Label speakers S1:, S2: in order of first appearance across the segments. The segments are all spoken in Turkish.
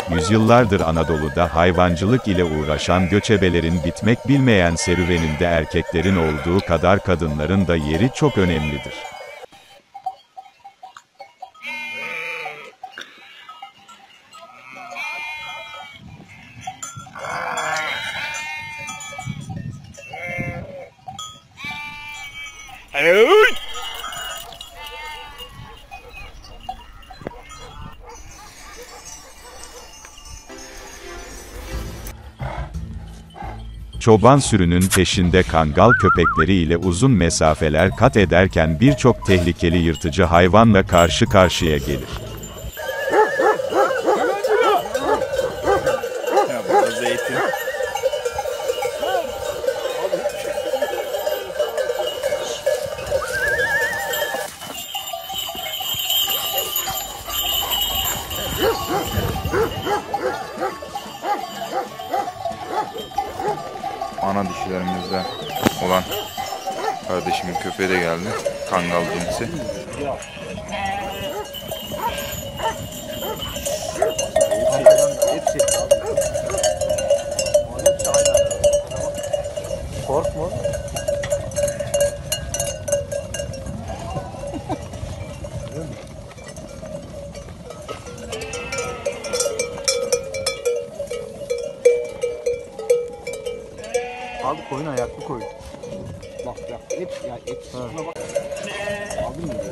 S1: Yüzyıllardır Anadolu'da hayvancılık ile uğraşan göçebelerin bitmek bilmeyen serüveninde erkeklerin olduğu kadar kadınların da yeri çok önemlidir. Çoban sürünün peşinde kangal köpekleri ile uzun mesafeler kat ederken birçok tehlikeli yırtıcı hayvanla karşı karşıya gelir.
S2: Ana dişilerimizden olan kardeşimin köpeği de geldi. Kangal cinsi.
S3: Korkma. Abi koyun ayaklı koyun. Bak et ya et. Bak. Aldın mı?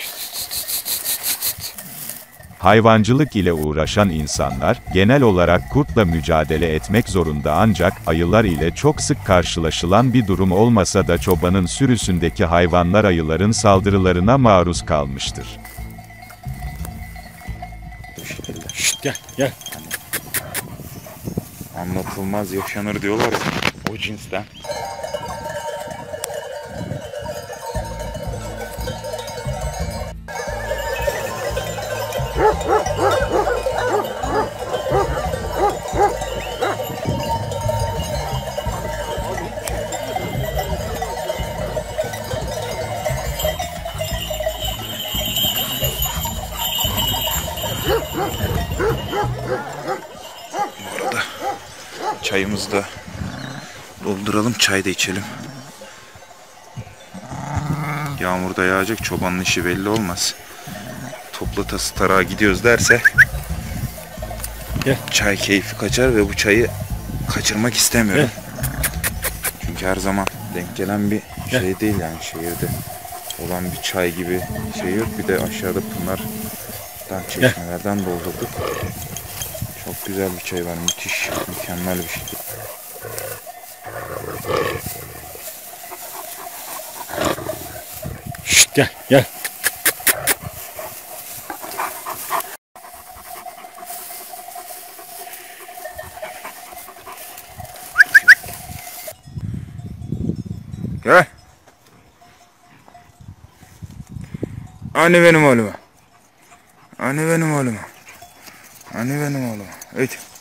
S1: Hayvancılık ile uğraşan insanlar, genel olarak kurtla mücadele etmek zorunda ancak, ayılar ile çok sık karşılaşılan bir durum olmasa da çobanın sürüsündeki hayvanlar ayıların saldırılarına maruz kalmıştır.
S2: Şşt gel. Anlatılmaz yaşanır diyorlar ya, o cinsten. Bu arada çayımızı da dolduralım, çay da içelim. Yağmur da yağacak, çobanın işi belli olmaz. Toplatası tarağa gidiyoruz derse çay keyfi kaçar ve bu çayı kaçırmak istemiyorum. Çünkü her zaman denk gelen bir şey değil yani, şehirde olan bir çay gibi şey yok. Bir de aşağıda pınardan, çeşmelerden doldurduk. Çok güzel bir çay var, müthiş, mükemmel bir şey.
S4: Şşt gel.
S2: Gel. Anne benim oğluma. Anne benim oğluma. Evet.